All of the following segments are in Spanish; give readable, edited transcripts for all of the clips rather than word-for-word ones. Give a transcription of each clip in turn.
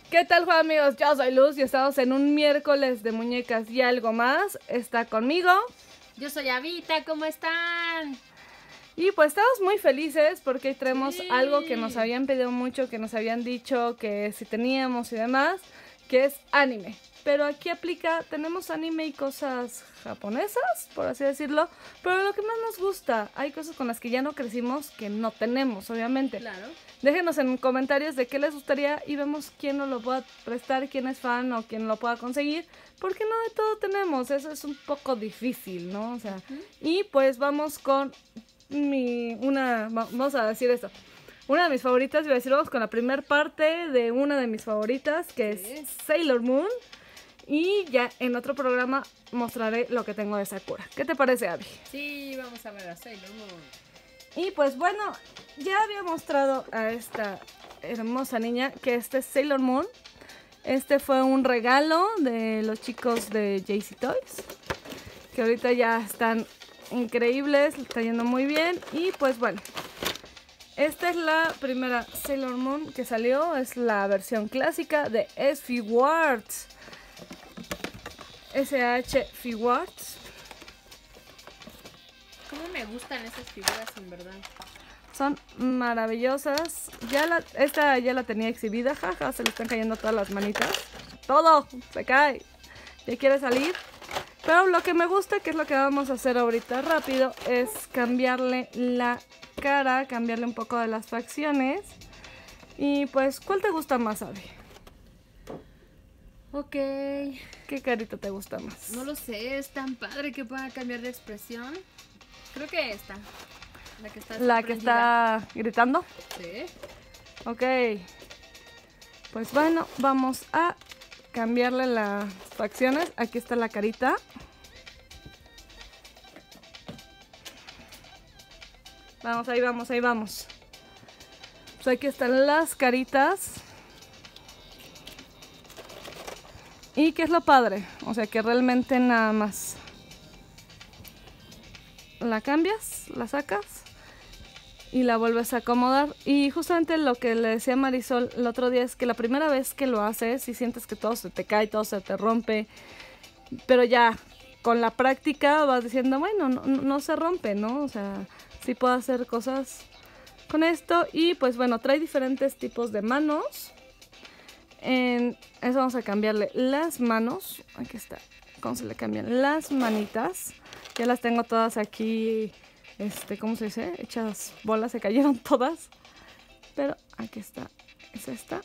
¿Qué tal, Juan, amigos? Yo soy Luz y estamos en un miércoles de muñecas y algo más. Está conmigo. Yo soy Avita, ¿cómo están? Y pues estamos muy felices porque traemos Sí. algo que nos habían pedido mucho, que nos habían dicho que si teníamos y demás, que es anime. Pero aquí aplica, tenemos anime y cosas japonesas, por así decirlo, pero lo que más nos gusta, hay cosas con las que ya no crecimos que no tenemos, obviamente. Claro. Déjenos en comentarios de qué les gustaría y vemos quién nos lo pueda prestar, quién es fan o quién lo pueda conseguir, porque no de todo tenemos, eso es un poco difícil, ¿no? O sea, y pues vamos con vamos a decir esto. Una de mis favoritas, iba a decir, vamos con la primera parte de una de mis favoritas, que es Sailor Moon. Y ya en otro programa mostraré lo que tengo de Sakura. ¿Qué te parece, Abby? Sí, vamos a ver a Sailor Moon. Y pues bueno, ya había mostrado a esta hermosa niña que este es Sailor Moon. Este fue un regalo de los chicos de JC Toys, que ahorita ya están increíbles, está yendo muy bien. Y pues bueno, esta es la primera Sailor Moon que salió, es la versión clásica de S.Figuarts. SH Figuarts. ¿Cómo me gustan esas figuras en verdad? Son maravillosas. Esta ya la tenía exhibida, jaja, se le están cayendo todas las manitas. Todo se cae. Ya quiere salir. Pero lo que me gusta, que es lo que vamos a hacer ahorita rápido, es cambiarle la cara, cambiarle un poco de las facciones. Y pues, ¿cuál te gusta más, Abby? Ok. ¿Qué carita te gusta más? No lo sé, es tan padre que pueda cambiar de expresión. Creo que esta. La que está ¿La que está gritando? Sí. Ok. Pues bueno, vamos a cambiarle las facciones. Aquí está la carita. Vamos, ahí vamos, ahí vamos. Pues aquí están las caritas. ¿Y qué es lo padre? O sea que realmente nada más la cambias, la sacas y la vuelves a acomodar. Y justamente lo que le decía a Marisol el otro día es que la primera vez que lo haces y sientes que todo se te cae, todo se te rompe, pero ya con la práctica vas diciendo, bueno, no se rompe, ¿no? O sea, sí puedo hacer cosas con esto. Y pues bueno, trae diferentes tipos de manos. En eso vamos a cambiarle las manos. Aquí está. ¿Cómo se le cambian las manitas? Ya las tengo todas aquí. ¿Cómo se dice? Hechas bolas, se cayeron todas. Pero aquí está. Es esta.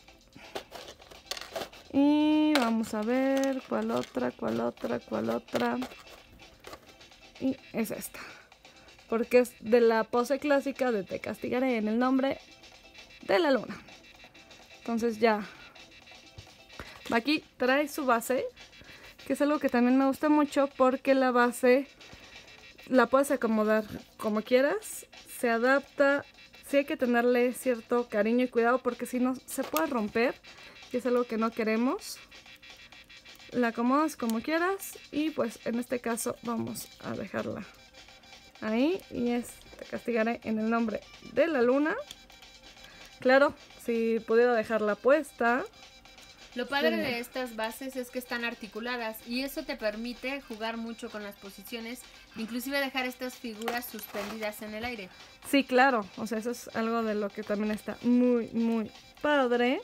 Y vamos a ver cuál otra, cuál otra, cuál otra. Y es esta. Porque es de la pose clásica de Te castigaré en el nombre de la luna. Entonces ya. Aquí trae su base, que es algo que también me gusta mucho porque la base la puedes acomodar como quieras, se adapta, sí hay que tenerle cierto cariño y cuidado porque si no se puede romper, y es algo que no queremos. La acomodas como quieras y pues en este caso vamos a dejarla ahí y te castigaré en el nombre de la luna. Claro, si pudiera dejarla puesta. Lo padre de estas bases es que están articuladas y eso te permite jugar mucho con las posiciones, inclusive dejar estas figuras suspendidas en el aire. Sí, claro, o sea, eso es algo de lo que también está muy, muy padre.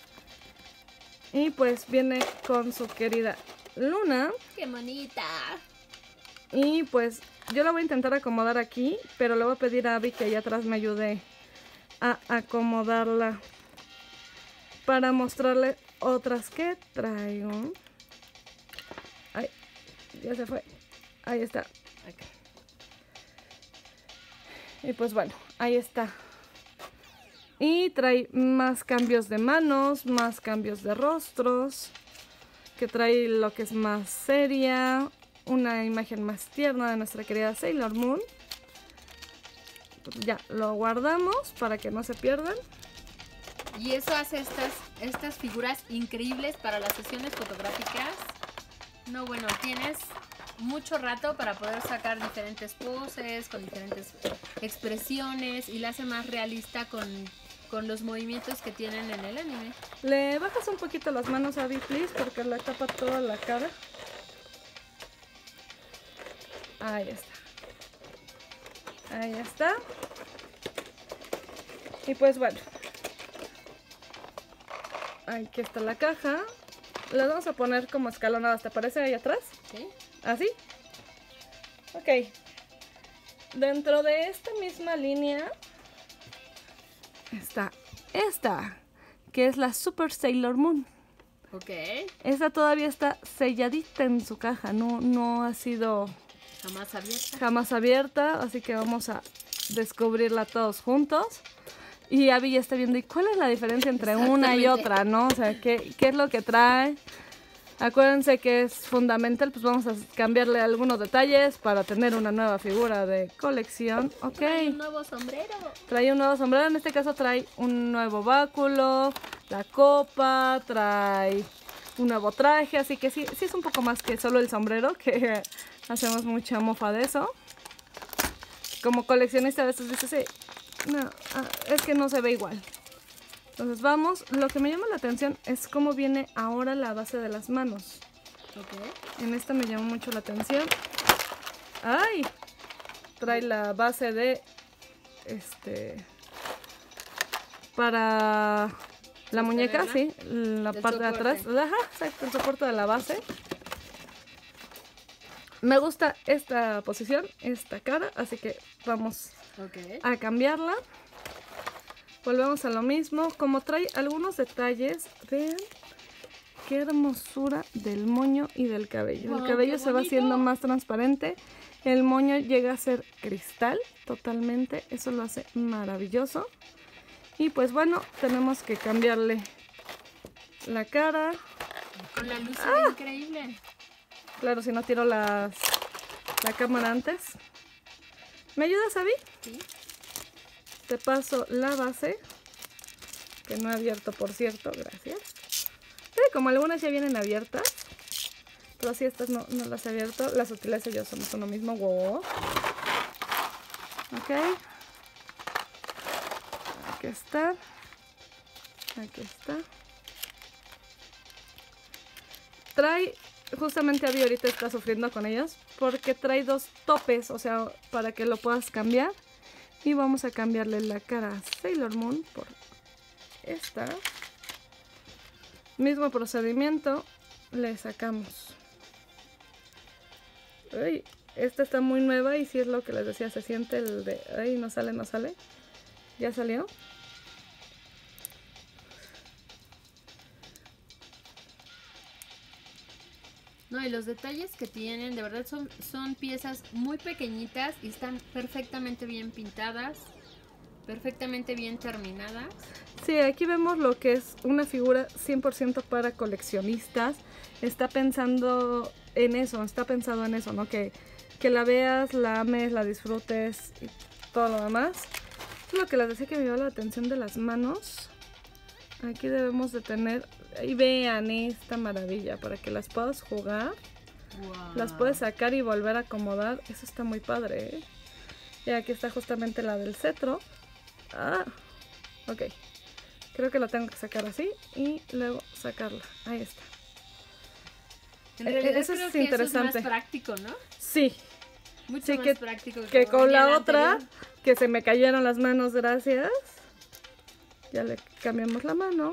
Y pues viene con su querida Luna. ¡Qué bonita! Y pues yo la voy a intentar acomodar aquí, pero le voy a pedir a Abby que allá atrás me ayude a acomodarla para mostrarle otras que traigo. Ay, ya se fue. Ahí está. Okay. Y pues bueno, ahí está. Y trae más cambios de manos, más cambios de rostros. Que trae lo que es más seria. Una imagen más tierna de nuestra querida Sailor Moon. Pues ya lo guardamos para que no se pierdan. Y eso hace estas figuras increíbles para las sesiones fotográficas. No, bueno, tienes mucho rato para poder sacar diferentes poses, con diferentes expresiones y la hace más realista con con los movimientos que tienen en el anime. Le bajas un poquito las manos a Abby, please, porque le tapa toda la cara. Ahí está. Ahí está. Y pues bueno. Aquí está la caja. Las vamos a poner como escalonadas, ¿te parece ahí atrás? ¿Sí? ¿Así? Ok. Dentro de esta misma línea está esta, que es la Super Sailor Moon. Ok. Esta todavía está selladita en su caja, no ha sido Jamás abierta. así que vamos a descubrirla todos juntos. Y Abby ya está viendo, ¿y cuál es la diferencia entre una y otra, no? O sea, ¿qué es lo que trae? Acuérdense que es fundamental, pues vamos a cambiarle algunos detalles para tener una nueva figura de colección. Ok. Trae un nuevo sombrero. Trae un nuevo sombrero, en este caso trae un nuevo báculo, la copa, trae un nuevo traje, así que sí es un poco más que solo el sombrero, que hacemos mucha mofa de eso. Como coleccionista a veces dices, sí, no, es que no se ve igual. Entonces vamos, lo que me llama la atención es cómo viene ahora la base de las manos. Ok. En esta me llamó mucho la atención. ¡Ay! Trae la base de para la muñeca, sí, la parte de atrás. Ajá, exacto, el soporte de la base. Me gusta esta posición, esta cara, así que vamos a cambiarla. Volvemos a lo mismo, como trae algunos detalles, vean qué hermosura del moño y del cabello. Wow, el cabello se va haciendo más transparente, el moño llega a ser cristal totalmente, eso lo hace maravilloso. Y pues bueno, tenemos que cambiarle la cara. Con la luz se ve increíble. Claro, si no tiro la cámara antes. ¿Me ayudas, Abby? Sí. Te paso la base, que no he abierto, por cierto, gracias. Como algunas ya vienen abiertas, pero así estas no las he abierto. Las utilizo yo, somos uno mismo. Wow. Ok. Aquí está. Aquí está. Trae, justamente Abby ahorita está sufriendo con ellos, porque trae dos topes, o sea, para que lo puedas cambiar. Y vamos a cambiarle la cara a Sailor Moon por esta. Mismo procedimiento, le sacamos. Uy, esta está muy nueva y si es lo que les decía, se siente el de... Ay, no sale. ¿Ya salió? No, y los detalles que tienen, de verdad son piezas muy pequeñitas y están perfectamente bien pintadas, perfectamente bien terminadas. Sí, aquí vemos lo que es una figura 100% para coleccionistas. Está pensando en eso, ¿no? Que la veas, la ames, la disfrutes y todo lo demás. Es lo que les decía que me llama la atención de las manos. Aquí debemos de tener... Y vean esta maravilla, para que las puedas jugar. Wow. Las puedes sacar y volver a acomodar. Eso está muy padre, ¿eh? Y aquí está justamente la del cetro. Ok. Creo que la tengo que sacar así y luego sacarla. Ahí está. En realidad eso creo es que interesante. eso es más práctico, ¿no? Sí. Mucho Sí, más práctico que con la otra, anterior. que se me cayeron las manos, gracias. Ya le cambiamos la mano.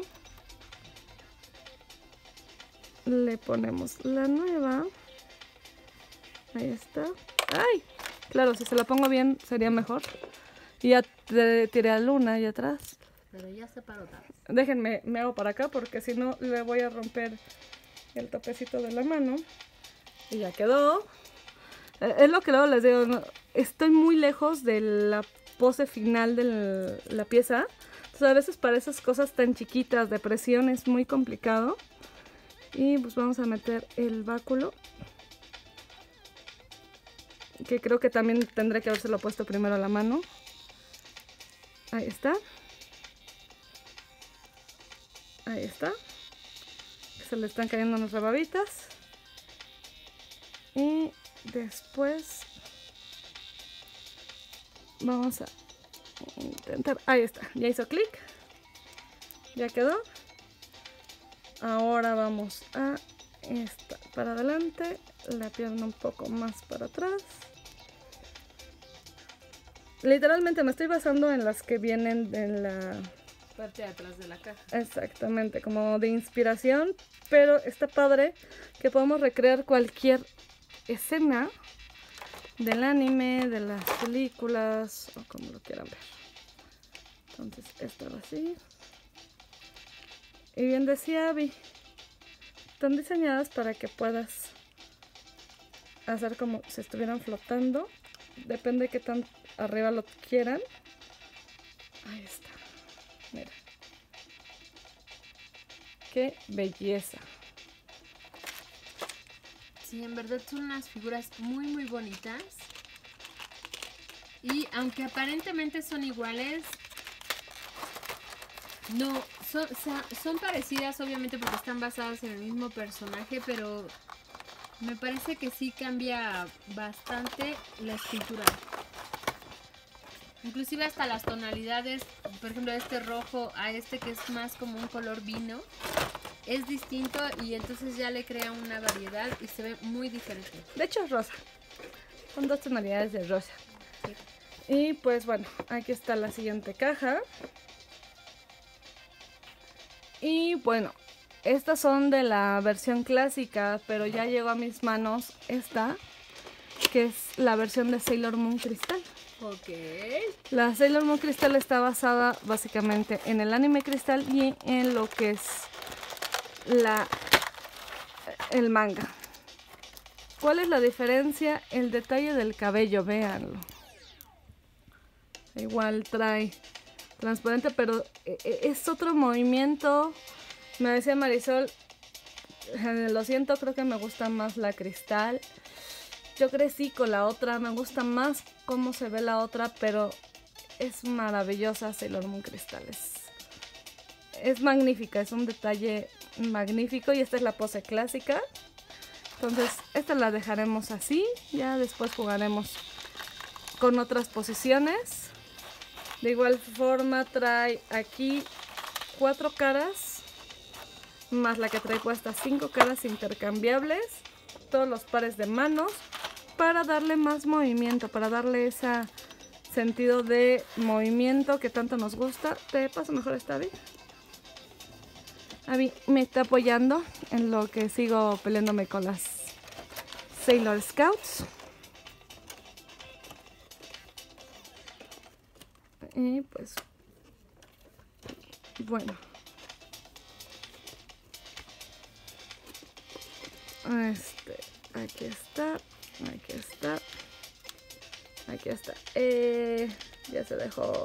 Le ponemos la nueva. Ahí está. ¡Ay! Claro, si se la pongo bien sería mejor. Y ya tiré a Luna ahí atrás. Pero ya se paró tarde. Déjenme, me hago para acá porque si no le voy a romper el topecito de la mano. Y ya quedó. Es lo que luego les digo, ¿no? Estoy muy lejos de la pose final de la pieza. Entonces a veces para esas cosas tan chiquitas de presión es muy complicado. Y pues vamos a meter el báculo, que creo que también tendré que habérselo puesto primero a la mano. Ahí está. Ahí está. Se le están cayendo unas rebabitas. Y después vamos a intentar... Ahí está, ya hizo clic. ¿Ya quedó? Ahora vamos a esta para adelante, la pierna un poco más para atrás. Literalmente me estoy basando en las que vienen en la parte de atrás de la caja. Exactamente, como de inspiración, pero está padre que podemos recrear cualquier escena del anime, de las películas o como lo quieran ver. Entonces esta va así. Y bien decía Abby, están diseñadas para que puedas hacer como si estuvieran flotando. Depende de qué tan arriba lo quieran. Ahí está. Mira. ¡Qué belleza! Sí, en verdad son unas figuras muy muy bonitas. Y aunque aparentemente son iguales, no, son parecidas obviamente porque están basadas en el mismo personaje, pero me parece que sí cambia bastante la escultura. Inclusive hasta las tonalidades, por ejemplo este rojo a este que es más como un color vino, es distinto y entonces ya le crea una variedad y se ve muy diferente. De hecho es rosa. Son dos tonalidades de rosa. Sí. Y pues bueno, aquí está la siguiente caja. Y bueno, estas son de la versión clásica, pero ya llegó a mis manos esta, que es la versión de Sailor Moon Crystal. Ok. La Sailor Moon Crystal está basada básicamente en el anime Crystal y en lo que es el manga. ¿Cuál es la diferencia? El detalle del cabello, véanlo. Igual trae transparente, pero es otro movimiento. Me decía Marisol, lo siento, creo que me gusta más la Cristal. Yo crecí con la otra, me gusta más cómo se ve la otra, pero es maravillosa Sailor Moon Crystal. Es magnífica, es un detalle magnífico y esta es la pose clásica. Entonces esta la dejaremos así, ya después jugaremos con otras posiciones. De igual forma trae aquí 4 caras, más la que trae puesta 5 caras intercambiables, todos los pares de manos, para darle más movimiento, para darle ese sentido de movimiento que tanto nos gusta. Te paso mejor esta Abby. Abby me está apoyando en lo que sigo peleándome con las Sailor Scouts. Y pues bueno, aquí está, aquí está, aquí está. Ya se dejó.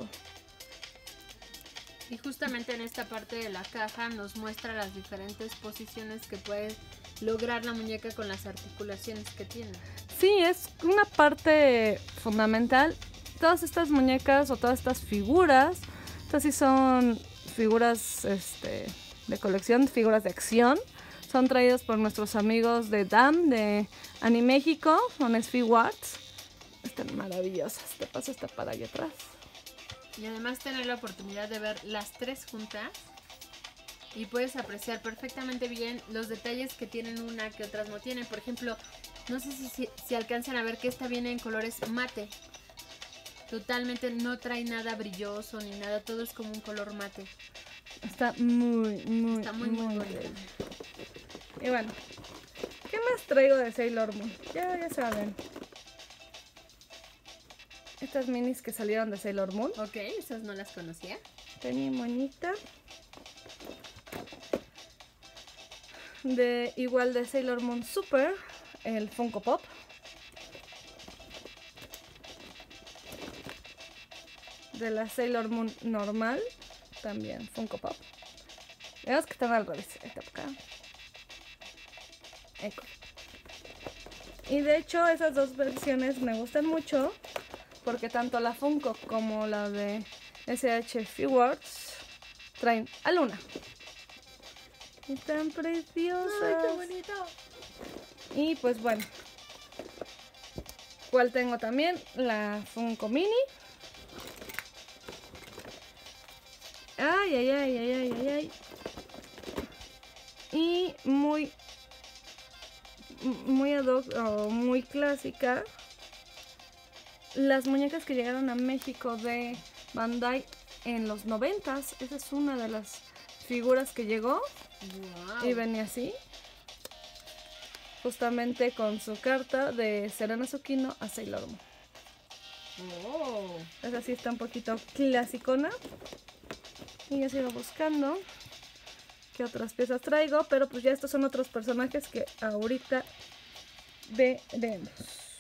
Y justamente en esta parte de la caja nos muestra las diferentes posiciones que puede lograr la muñeca con las articulaciones que tiene. Sí, es una parte fundamental. Todas estas muñecas o todas estas figuras, estas sí son figuras de colección, figuras de acción. Son traídas por nuestros amigos de DAM, de Animéxico, son Figuarts. Están maravillosas. Te paso esta para allá atrás. Y además tener la oportunidad de ver las tres juntas y puedes apreciar perfectamente bien los detalles que tienen una que otras no tienen. Por ejemplo, no sé si alcanzan a ver que esta viene en colores mate. Totalmente no trae nada brilloso ni nada, todo es como un color mate. Está muy bonito. Y bueno, ¿qué más traigo de Sailor Moon? Ya saben. Estas minis que salieron de Sailor Moon. Ok, esas no las conocía. Tenía monita. Igual de Sailor Moon Super, el Funko Pop. De la Sailor Moon normal, también Funko Pop. Vemos que están al revés. Esta por acá. Y de hecho esas dos versiones me gustan mucho porque tanto la Funko como la de SH Figuarts traen a Luna. Están preciosas. ¡Ay, qué bonito! Y pues bueno, ¿cuál tengo también? La Funko Mini. Ay, ay, ay, ay, ay, ay, ay. Y muy ad hoc o muy clásica. Las muñecas que llegaron a México de Bandai en los 90s. Esa es una de las figuras que llegó. Wow. Y venía así. Justamente con su carta de Serena Tsukino a Sailor Moon. Oh. Esa sí está un poquito clasicona. Y yo sigo buscando qué otras piezas traigo. Pero pues ya estos son otros personajes que ahorita veremos.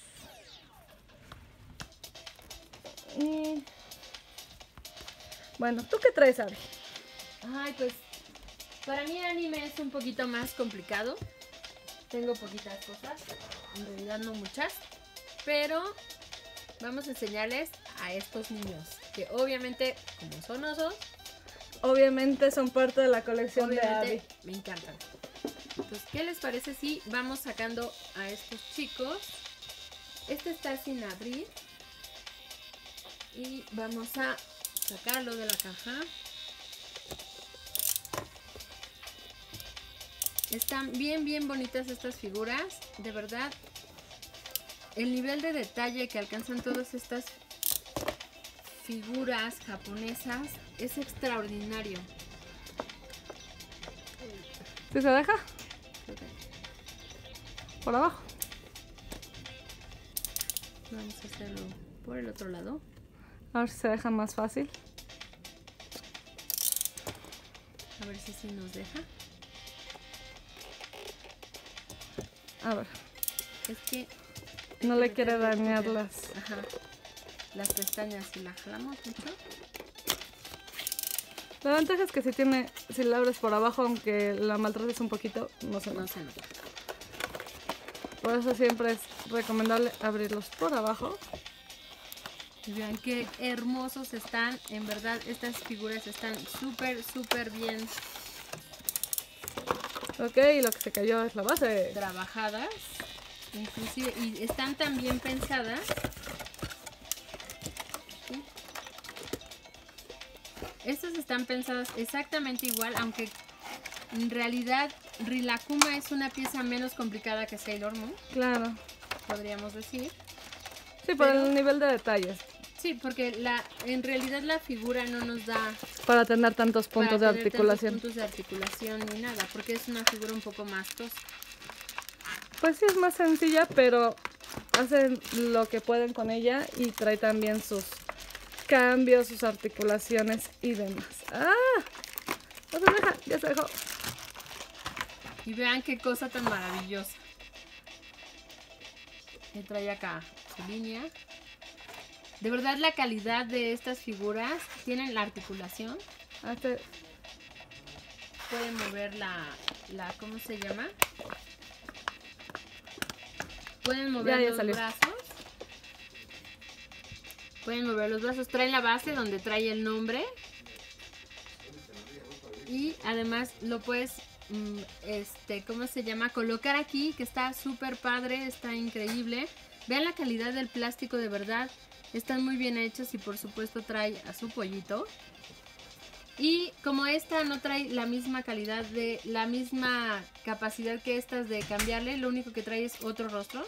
Y bueno, ¿tú qué traes, Abby? Ay, pues para mí anime es un poquito más complicado. Tengo poquitas cosas, en realidad no muchas, pero vamos a enseñarles a estos niños, que obviamente, como son osos, Obviamente son parte de la colección de Abby. obviamente me encantan. Entonces, ¿qué les parece si vamos sacando a estos chicos? Este está sin abrir y vamos a sacarlo de la caja. Están bien bonitas estas figuras, de verdad. El nivel de detalle que alcanzan todas estas figuras japonesas es extraordinario. ¿Sí se deja? Por abajo. Vamos a hacerlo por el otro lado. A ver si se deja más fácil. A ver si sí nos deja. A ver, Es que no le quiere dañar las... Ajá. Las pestañas, si la jalamos mucho. La ventaja es que si la abres por abajo, aunque la maltrates un poquito, no se No nota. se nota. Por eso siempre es recomendable abrirlos por abajo. Y vean qué hermosos están. En verdad, estas figuras están súper bien Ok, y lo que se cayó es la base. trabajadas. Inclusive, y están tan bien pensadas. ¿Sí? Estas están pensadas exactamente igual, aunque en realidad Rilakkuma es una pieza menos complicada que Sailor Moon, Claro. podríamos decir. Sí, por Pero- el nivel de detalles. Sí, porque en realidad la figura no nos da Para tener tantos puntos de para tener tantos articulación. puntos de articulación ni nada, porque es una figura un poco más tosca. Pues sí, es más sencilla, pero hacen lo que pueden con ella y trae también sus cambios, sus articulaciones y demás. ¡Ah! No se deja, ya se dejó. Y vean qué cosa tan maravillosa. Y trae acá su línea. De verdad la calidad de estas figuras, tienen la articulación, pueden mover ¿cómo se llama? Pueden mover Ya los salió. brazos. Pueden mover los brazos, traen la base donde trae el nombre. Y además lo puedes, ¿cómo se llama? Colocar aquí, que está súper padre, está increíble. Vean la calidad del plástico, de verdad. Están muy bien hechos y por supuesto trae a su pollito. Y como esta no trae la misma calidad, la misma capacidad que estas de cambiarle, lo único que trae es otro rostro.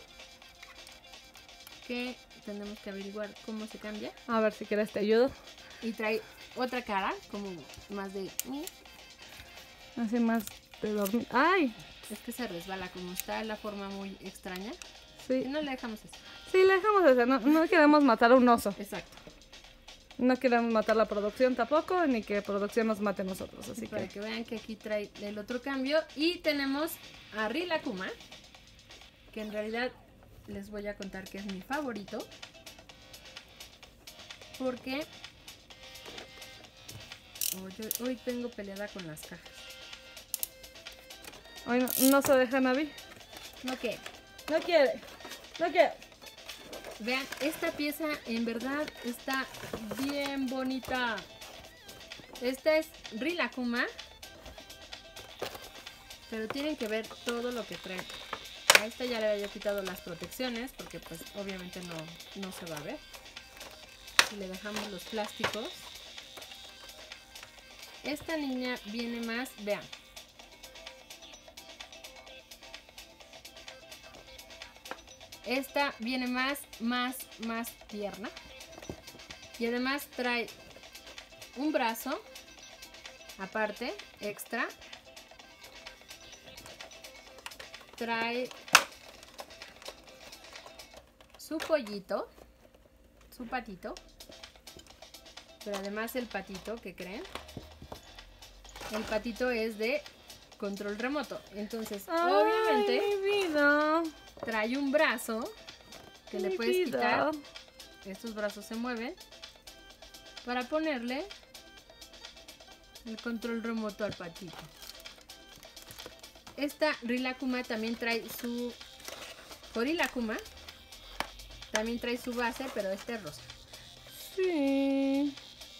Que tenemos que averiguar cómo se cambia. A ver si quieres te ayudo. Y trae otra cara, como más de... Así más de dormir. ¡Ay! Es que se resbala, como está la forma muy extraña. Sí, Y no le dejamos eso. sí, le dejamos ese. No queremos matar a un oso. Exacto. No queremos matar la producción tampoco, ni que producción nos mate a nosotros. Así Para que que vean que aquí trae el otro cambio. Y tenemos a Rilakkuma, que en realidad les voy a contar que es mi favorito. Porque hoy tengo peleada con las cajas. hoy no se deja Navi. ¿No qué? No quiere. No quiere. Vean, esta pieza en verdad está bien bonita. Esta es Rilakkuma. Pero tienen que ver todo lo que trae. A esta ya le había quitado las protecciones porque pues obviamente no se va a ver. Y le dejamos los plásticos. Esta niña viene más, vean. Esta viene más tierna. Y además trae un brazo aparte, extra. Trae su pollito, su patito. Pero además el patito, ¿qué creen? El patito es de control remoto. Entonces, ¡ay, obviamente, mi vida! trae un brazo que Mi le puedes vida. quitar. Estos brazos se mueven para ponerle el control remoto al patito. Esta Rilakkuma también trae su Rilakkuma. También trae su base, pero este es rosa. Sí.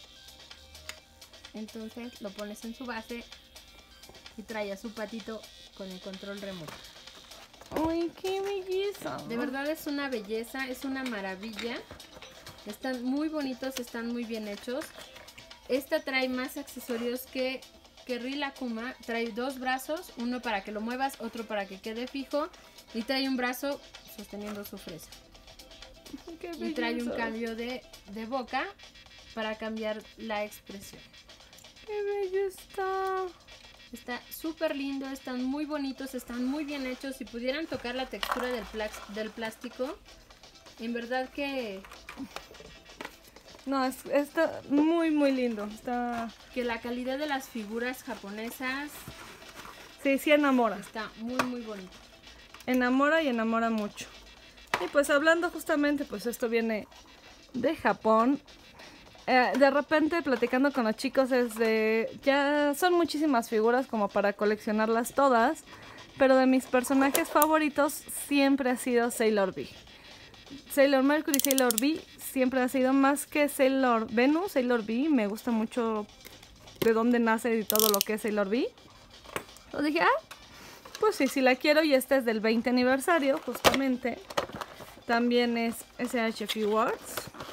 Entonces lo pones en su base y trae a su patito con el control remoto. ¡Ay, qué belleza! De verdad es una belleza, es una maravilla. Están muy bonitos, están muy bien hechos. Esta trae más accesorios que Rilakkuma. Trae dos brazos, uno para que lo muevas, otro para que quede fijo. Y trae un brazo sosteniendo su fresa. ¡Qué Y trae un belleza! cambio de boca para cambiar la expresión. ¡Qué bello está! Está súper lindo, están muy bonitos, están muy bien hechos. Si pudieran tocar la textura del plástico, en verdad que No, está muy, muy lindo. Está... la calidad de las figuras japonesas Sí, sí enamora. está muy, muy bonito. Enamora y enamora mucho. Y pues hablando justamente, pues esto viene de Japón. De repente platicando con los chicos ya son muchísimas figuras como para coleccionarlas todas, pero de mis personajes favoritos siempre ha sido Sailor V. Sailor Mercury, Sailor V siempre ha sido más que Sailor Venus, Sailor V. Me gusta mucho de dónde nace y todo lo que es Sailor V. Entonces dije, pues sí la quiero, y este es del 20 aniversario justamente. También es SH Figuarts.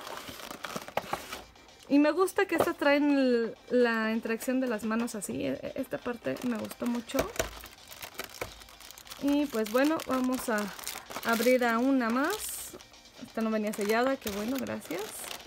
Y me gusta que estas traen la interacción de las manos así. Esta parte me gustó mucho. Y pues bueno, vamos a abrir a una más. Esta no venía sellada, qué bueno, gracias.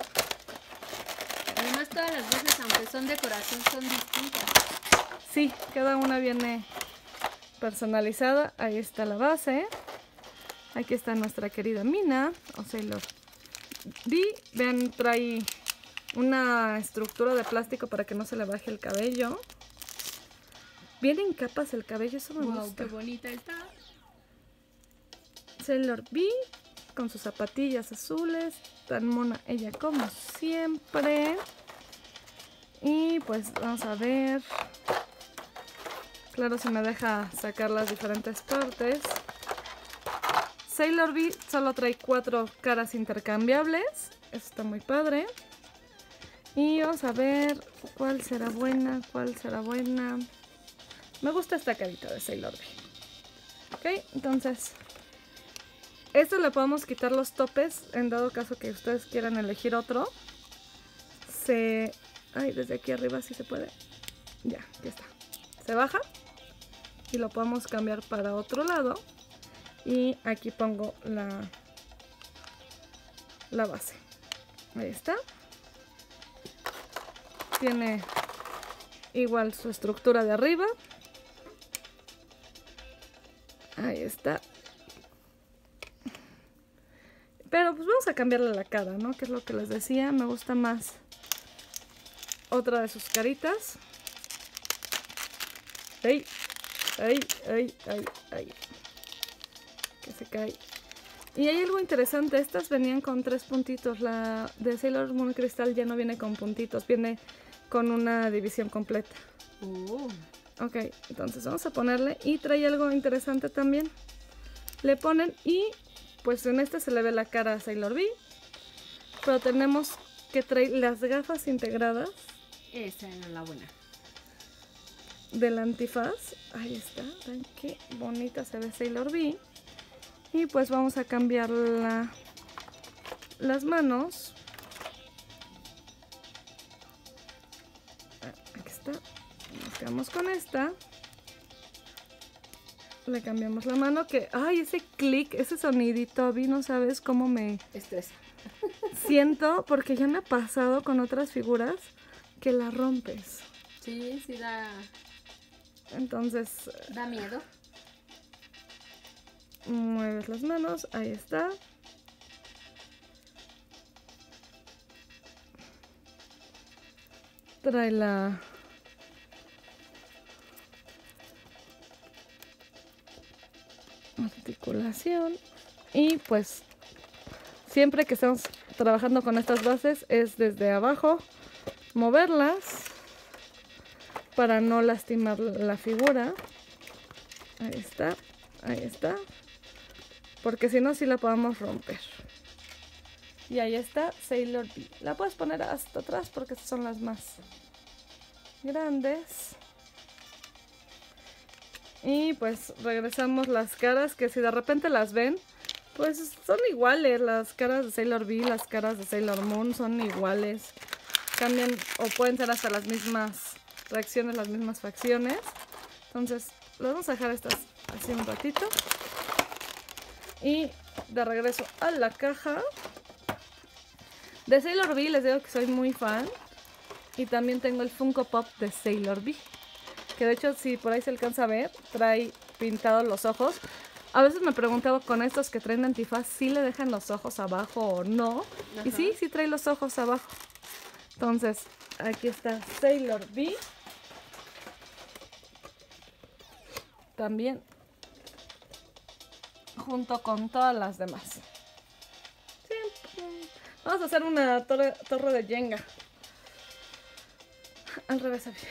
Además todas las veces, aunque son de corazón, son distintas. Sí, cada una viene personalizada. Ahí está la base. Aquí está nuestra querida Mina, o Sailor V. Vean, trae una estructura de plástico para que no se le baje el cabello. Viene en capas el cabello, eso me Wow, gusta. qué bonita está. Sailor V con sus zapatillas azules, tan mona ella como siempre. Y pues vamos a ver. Claro, si me deja sacar las diferentes partes. Sailor V solo trae 4 caras intercambiables. Eso está muy padre. Y vamos a ver cuál será buena, cuál será buena. Me gusta esta carita de Sailor V. Ok, entonces esto le podemos quitar los topes en dado caso que ustedes quieran elegir otro. Ay, desde aquí arriba sí se puede. Ya está. Se baja y lo podemos cambiar para otro lado. Y aquí pongo la base. Ahí está. Tiene igual su estructura de arriba. Ahí está. Pero pues vamos a cambiarle la cara, ¿no? Que es lo que les decía. Me gusta más otra de sus caritas. ¡Ay! ¡Ay! ¡Ay! ¡Ay! ¡Ay! Que se cae. Y hay algo interesante. Estas venían con 3 puntitos. La de Sailor Moon Crystal ya no viene con puntitos. Viene con una división completa. Ok, entonces vamos a ponerle. Y trae algo interesante también. Le ponen y pues en este se le ve la cara a Sailor V. Pero tenemos que traer las gafas integradas. Esa era la buena. Del antifaz. Ahí está. Ven qué bonita se ve Sailor V. Y pues vamos a cambiar las manos. Aquí está. sacamos con esta. Le cambiamos la mano que... ¡Ay! Ese clic, ese sonidito, Abby, no sabes cómo me Estresa. siento, porque ya me ha pasado con otras figuras que la rompes. Sí, sí Entonces, da miedo. mueves las manos, ahí está. Trae la... articulación. Y pues, siempre que estamos trabajando con estas bases es desde abajo moverlas para no lastimar la figura. Ahí está, ahí está. Porque si no, sí la podemos romper. Y ahí está Sailor V. La puedes poner hasta atrás porque estas son las más grandes. Y pues regresamos las caras, que si de repente las ven, pues son iguales. Las caras de Sailor V, las caras de Sailor Moon son iguales. Cambian o pueden ser hasta las mismas reacciones, las mismas facciones. Entonces, las vamos a dejar estas así un ratito. Y de regreso a la caja. De Sailor V les digo que soy muy fan. Y también tengo el Funko Pop de Sailor V. Que de hecho, si por ahí se alcanza a ver, trae pintados los ojos. A veces me preguntaba con estos que traen antifaz si le dejan los ojos abajo o no. Ajá. Y sí, sí trae los ojos abajo. Entonces, aquí está Sailor V. También junto con todas las demás. Sí, vamos a hacer una torre de Jenga. Al revés, Abby.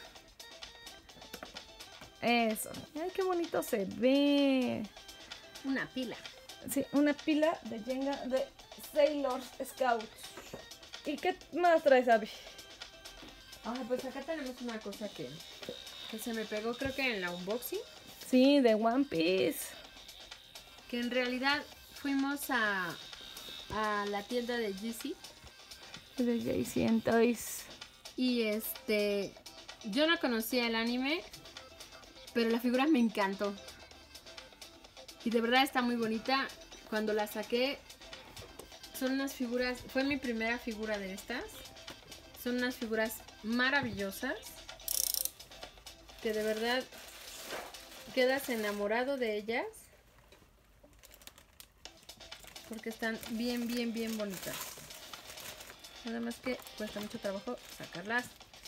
Eso. Ay, qué bonito se ve. Una pila. Sí, una pila de Jenga de Sailor Scouts. ¿Y qué más traes, Abby? Ay, pues acá tenemos una cosa que se me pegó, creo que en la unboxing. Sí, de One Piece. Que en realidad fuimos a la tienda de GC. De JC Toys. Y yo no conocía el anime, pero la figura me encantó. Y de verdad está muy bonita. Cuando la saqué, son unas figuras, fue mi primera figura de estas. Son unas figuras maravillosas. Que de verdad quedas enamorado de ellas. Porque están bien, bien, bien bonitas. Nada más que cuesta mucho trabajo sacarlas.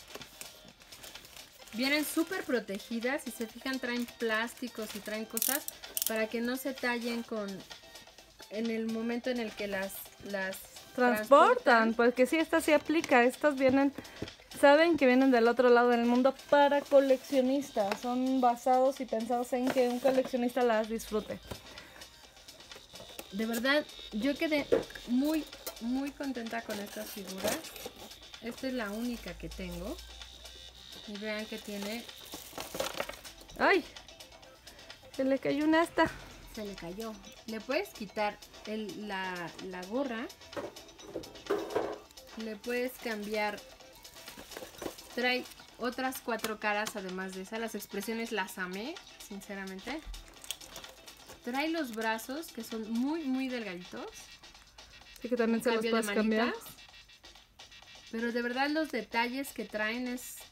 Vienen súper protegidas. Si se fijan, traen plásticos y traen cosas para que no se tallen en el momento en el que las transportan. Porque sí, esta sí aplica. Estas vienen, saben que vienen del otro lado del mundo para coleccionistas. Son basados y pensados en que un coleccionista las disfrute. De verdad, yo quedé muy, muy contenta con estas figuras. Esta es la única que tengo. Y vean que tiene... ¡Ay! Se le cayó una asta. Se le cayó. Le puedes quitar la gorra. Le puedes cambiar. Trae otras 4 caras además de esa. Las expresiones las amé, sinceramente. Trae los brazos que son muy, muy delgaditos. Así que también se los Cambio puedes de cambiar. manitas. Pero de verdad los detalles que traen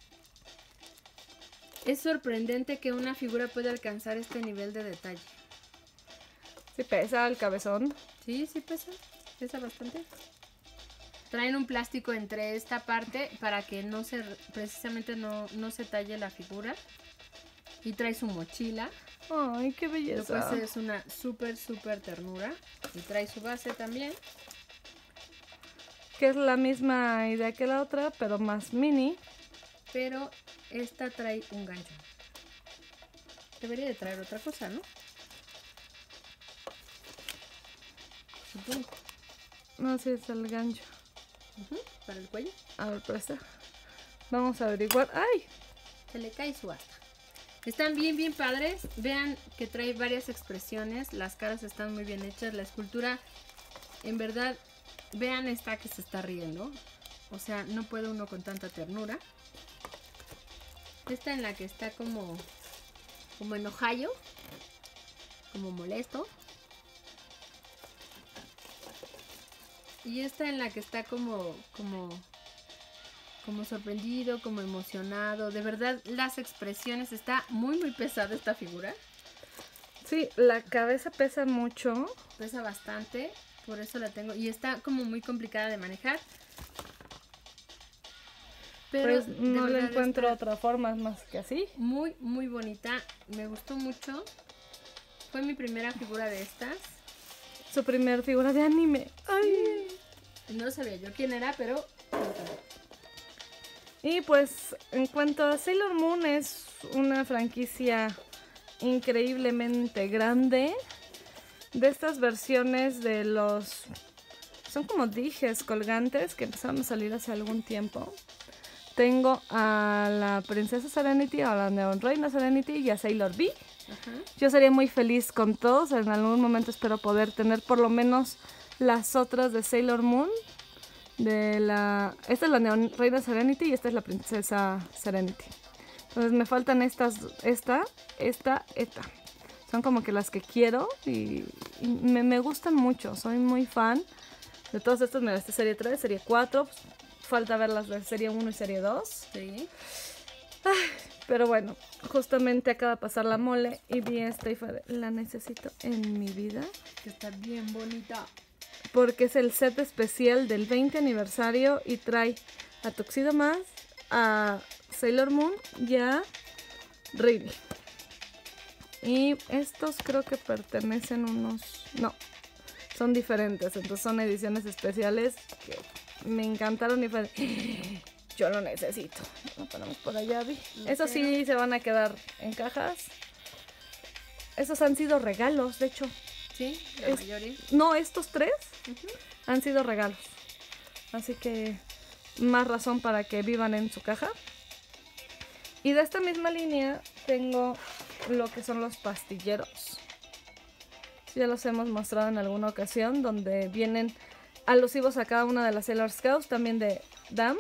es sorprendente que una figura pueda alcanzar este nivel de detalle. Sí pesa el cabezón. Sí, sí pesa. Pesa bastante. Traen un plástico entre esta parte para que precisamente no se talle la figura. Y trae su mochila. Ay, qué Lo belleza. cual es una súper, súper ternura. Y trae su base también. Que es la misma idea que la otra, pero más mini. Pero esta trae un gancho. Debería de traer otra cosa, ¿no? Supongo. No sé, es el gancho. Para el cuello. A ver, presta. Vamos a averiguar. ¡Ay! Se le cae su asta. Están bien, bien padres. Vean que trae varias expresiones. Las caras están muy bien hechas. La escultura, en verdad, vean esta que se está riendo. O sea, no puede uno con tanta ternura. Esta en la que está como enojado, como molesto. Y esta en la que está como sorprendido, como emocionado. De verdad, las expresiones, está muy pesada esta figura. Sí, la cabeza pesa mucho. Pesa bastante, por eso la tengo. Y está como muy complicada de manejar. Pero pues no le encuentro está otra forma más que así. muy bonita. Me gustó mucho. Fue mi primera figura de estas. Su primer figura de anime. Ay. No sabía yo quién era, pero... Y pues en cuanto a Sailor Moon, es una franquicia increíblemente grande. De estas versiones de los... son como dijes colgantes que empezaron a salir hace algún tiempo. Tengo a la Princesa Serenity, a la Neon Reina Serenity y a Sailor V. Ajá. Yo sería muy feliz con todos. En algún momento espero poder tener por lo menos las otras de Sailor Moon. Esta es la Neon Reina Serenity y esta es la Princesa Serenity. Entonces me faltan esta. Son como que las que quiero y me gustan mucho. Soy muy fan de todas estas. Mira, esta serie 3, serie 4. Pues, falta ver las de serie 1 y serie 2. Sí. Pero bueno, justamente acaba de pasar la mole y vi esta y fue de, la necesito en mi vida. Que está bien bonita. Porque es el set especial del 20 aniversario y trae a Tuxedo Mask, a Sailor Moon y a Rini. Y estos creo que pertenecen unos... no, son diferentes. Entonces son ediciones especiales que me encantaron y fue de, yo lo necesito. Lo ponemos por allá, Vi. Esos sí se van a quedar en cajas. Esos han sido regalos, de hecho. Sí, la mayoría. No, estos 3 han sido regalos. Así que más razón para que vivan en su caja. Y de esta misma línea tengo lo que son los pastilleros. Ya los hemos mostrado en alguna ocasión, donde vienen alusivos a cada una de las Sailor Scouts, también de Dam.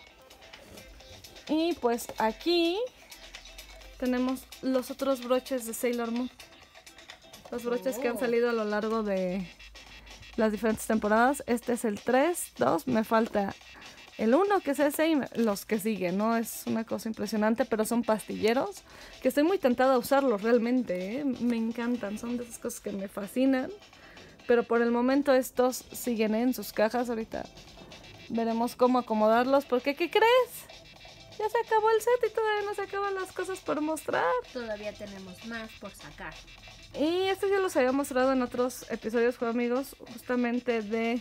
Y pues aquí tenemos los otros broches de Sailor Moon. Los broches que han salido a lo largo de las diferentes temporadas. Este es el 3, 2, me falta el 1 que es ese y los que siguen, ¿no? Es una cosa impresionante, pero son pastilleros que estoy muy tentada a usarlos realmente, ¿eh? Me encantan, son de esas cosas que me fascinan. Pero por el momento estos siguen en sus cajas. Ahorita veremos cómo acomodarlos, porque ¿qué crees? Ya se acabó el set y todavía no se acaban las cosas por mostrar. Todavía tenemos más por sacar. Y estos ya los había mostrado en otros episodios, amigos, justamente de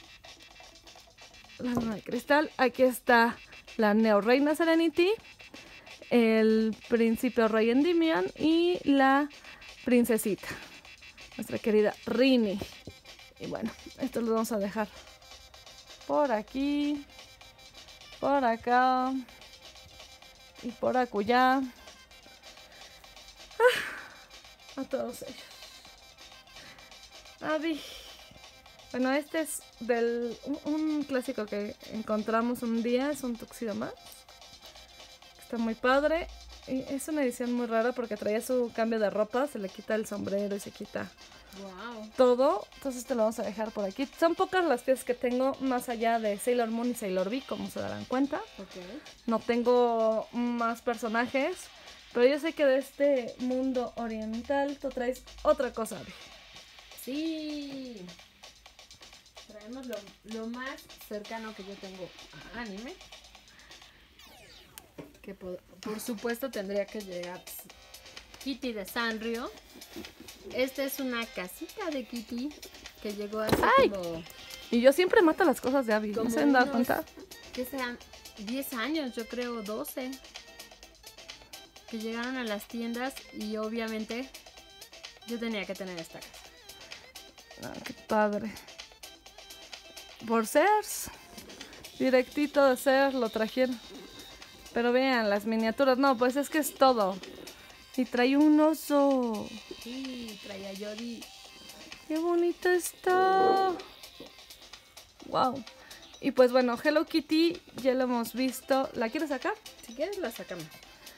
la Luna de Cristal. Aquí está la Neo Reina Serenity, el Príncipe Rey Endymion y la Princesita, nuestra querida Rini. Y bueno, estos los vamos a dejar por aquí, por acá y por acullá. A todos ellos. Abby. Bueno, este es un clásico que encontramos un día. Es un Tuxedo Mask. Está muy padre. Y es una edición muy rara porque traía su cambio de ropa. Se le quita el sombrero y se quita todo. Entonces te lo vamos a dejar por aquí. Son pocas las piezas que tengo más allá de Sailor Moon y Sailor V, como se darán cuenta. Okay. No tengo más personajes. Pero yo sé que de este mundo oriental tú traes otra cosa. Sí. Traemos lo más cercano que yo tengo a anime. Que por supuesto tendría que llegar Kitty de Sanrio. Esta es una casita de Kitty que llegó hace como... Y yo siempre mato las cosas de Abby. ¿No se han dado cuenta? Que sean 10 años, yo creo 12. Que llegaron a las tiendas y obviamente yo tenía que tener esta casa. Ah, qué padre. Por Sears. Directito de Sears lo trajeron. Pero vean, las miniaturas. No, pues es que es todo. Y trae un oso. Sí, trae a Yori. Qué bonito está. Wow. Y pues bueno, Hello Kitty ya lo hemos visto. ¿La quieres sacar? Si quieres la sacamos.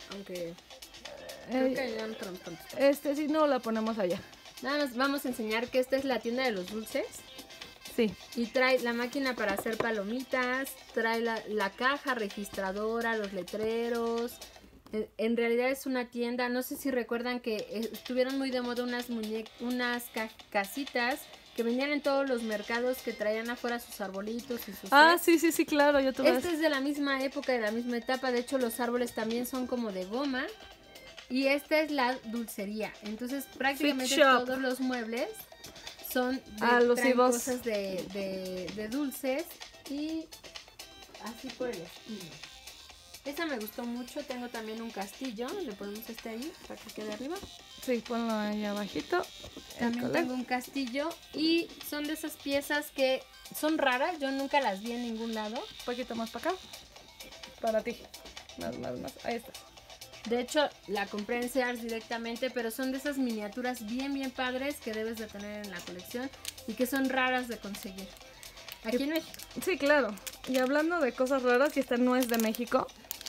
aunque creo que ya no tenemos tantos. Si no, la ponemos allá. Nada más vamos a enseñar que esta es la tienda de los dulces. Sí. Y trae la máquina para hacer palomitas, trae la caja registradora, los letreros. En realidad es una tienda, no sé si recuerdan que estuvieron muy de moda unas casitas que vendían en todos los mercados, que traían afuera sus arbolitos y sus... Sí, claro, yo tuve. Este es de la misma época, de la misma etapa. De hecho, los árboles también son como de goma. Y esta es la dulcería. Entonces, prácticamente todos los muebles son traen cosas de dulces y así por el estilo. Esa me gustó mucho. Tengo también un castillo. Le ponemos ahí para que quede arriba. Sí, ponlo ahí abajito. También tengo un castillo y son de esas piezas que son raras. Yo nunca las vi en ningún lado. Un poquito más para acá. Para ti. Más. Ahí está. De hecho, la compré en Sears directamente, pero son de esas miniaturas bien padres que debes de tener en la colección y que son raras de conseguir. Aquí en México. Sí, claro. Y hablando de cosas raras, y esta no es de México,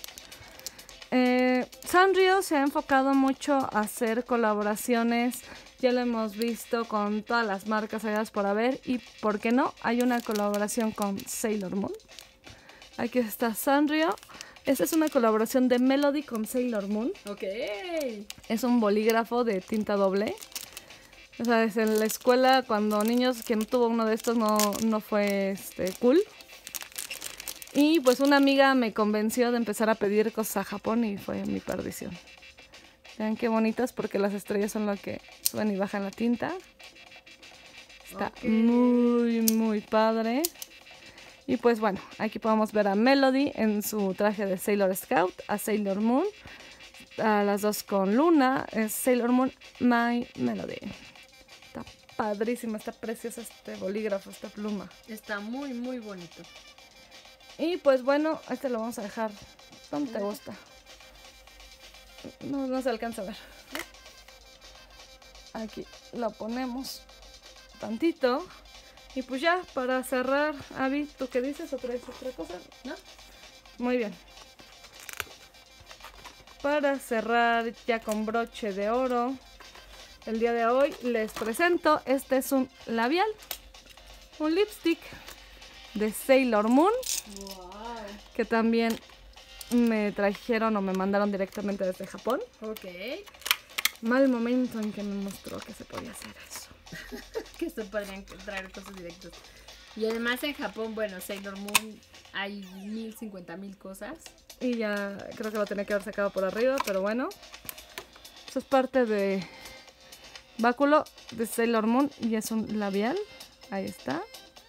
Sanrio se ha enfocado mucho a hacer colaboraciones. Ya lo hemos visto con todas las marcas halladas por haber. Y, ¿por qué no? Hay una colaboración con Sailor Moon. Aquí está Sanrio. Esta es una colaboración de Melody con Sailor Moon. Ok. Es un bolígrafo de tinta doble. O sea, es en la escuela, cuando niños, quien tuvo uno de estos no fue cool. Y pues una amiga me convenció de empezar a pedir cosas a Japón y fue mi perdición. Vean qué bonitas, porque las estrellas son lo que suben y bajan la tinta. Está muy padre. Y pues bueno, aquí podemos ver a Melody en su traje de Sailor Scout, a Sailor Moon, a las dos con Luna, es Sailor Moon, My Melody. Está padrísima, está preciosa este bolígrafo, esta pluma. Está muy bonito. Y pues bueno, lo vamos a dejar donde te gusta. No se alcanza a ver. Aquí lo ponemos tantito. Y pues ya, para cerrar, Abby, ¿tú qué dices? ¿O traes otra cosa? ¿No? Muy bien. Para cerrar ya con broche de oro, el día de hoy les presento, este es un labial, un lipstick de Sailor Moon, que también me trajeron o me mandaron directamente desde Japón. Ok. Mal momento en que me mostró que se podía hacer eso. Que se podrían traer cosas directas. Y además en Japón, bueno, Sailor Moon hay 50,000 cosas. Y ya creo que lo tenía que haber sacado por arriba, pero bueno. Eso es parte de báculo de Sailor Moon y es un labial. Ahí está.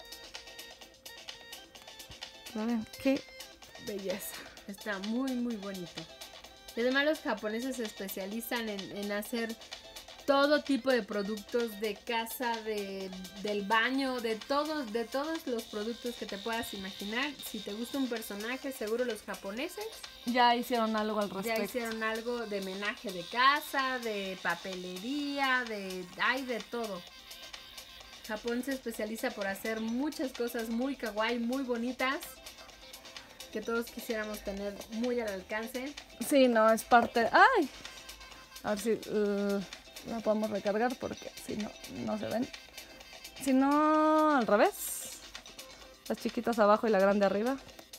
Vean qué belleza. Está muy bonito. Y además los japoneses se especializan en hacer todo tipo de productos de casa, del baño, de todos los productos que te puedas imaginar. Si te gusta un personaje, seguro los japoneses ya hicieron algo al respecto. Ya hicieron algo de menaje de casa, de papelería, hay de todo. Japón se especializa por hacer muchas cosas muy kawaii, muy bonitas, que todos quisiéramos tener muy al alcance. Sí, no, es parte... ¡Ay! A ver si la podemos recargar, porque si no, no se ven. Si no, al revés. Las chiquitas abajo y la grande arriba.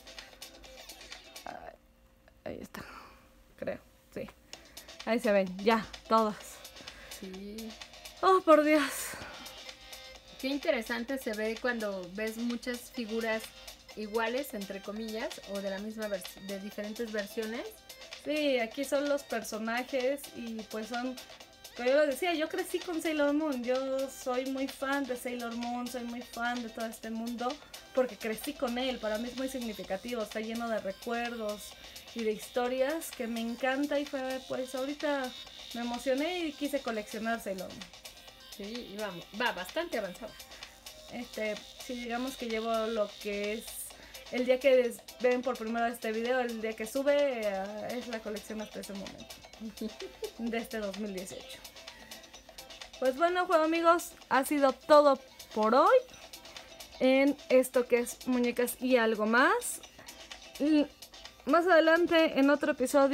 Ahí está. Creo, sí. Ahí se ven, ya, todas. Sí. Oh, por Dios. Qué interesante se ve cuando ves muchas figuras iguales, entre comillas, o de la misma de diferentes versiones. Sí, aquí son los personajes y pues son... Como yo lo decía, yo crecí con Sailor Moon. Yo soy muy fan de Sailor Moon, soy muy fan de todo este mundo porque crecí con él. Para mí es muy significativo, está lleno de recuerdos y de historias que me encanta y fue, pues ahorita me emocioné y quise coleccionar Sailor Moon. Sí, y vamos, va bastante avanzada. Sí, digamos que llevo lo que es el día que ven por primera vez este video, el día que sube, es la colección hasta ese momento, de este 2018. Pues bueno, juego amigos, ha sido todo por hoy en esto que es muñecas y algo más. Y más adelante, en otro episodio,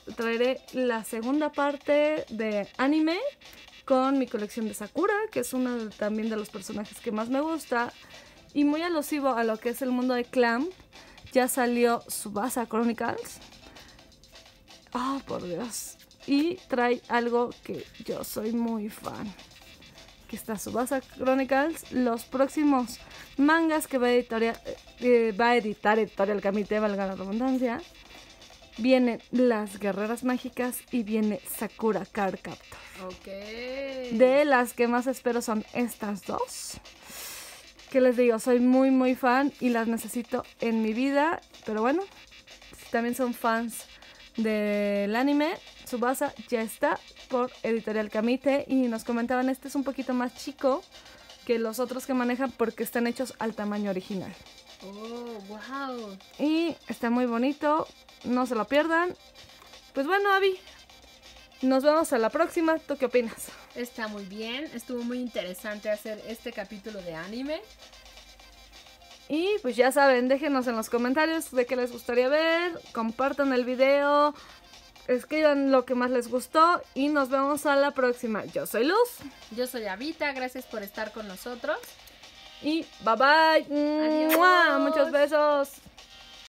traeré la segunda parte de anime con mi colección de Sakura, que es uno también de los personajes que más me gusta. Y muy alusivo a lo que es el mundo de Clamp, ya salió Tsubasa Chronicles. Oh, por Dios. Y trae algo que yo soy muy fan. Que está Tsubasa Chronicles. Los próximos mangas que va a editar Editorial Kamite, valga la redundancia. Vienen Las Guerreras Mágicas y viene Sakura Card Captor. Ok. De las que más espero son estas dos. Que les digo, soy muy muy fan y las necesito en mi vida. Pero bueno, si también son fans del anime, Tsubasa ya está por Editorial Kamite. Y nos comentaban, este es un poquito más chico que los otros que manejan porque están hechos al tamaño original. Oh, wow. Y está muy bonito, no se lo pierdan. Pues bueno, Abby, nos vemos a la próxima. ¿Tú qué opinas? Está muy bien, estuvo muy interesante hacer este capítulo de anime. Y pues ya saben, déjenos en los comentarios de qué les gustaría ver, compartan el video, escriban lo que más les gustó y nos vemos a la próxima. Yo soy Luz. Yo soy Avita, gracias por estar con nosotros. Y bye bye. Adiós. ¡Mua! Muchos besos.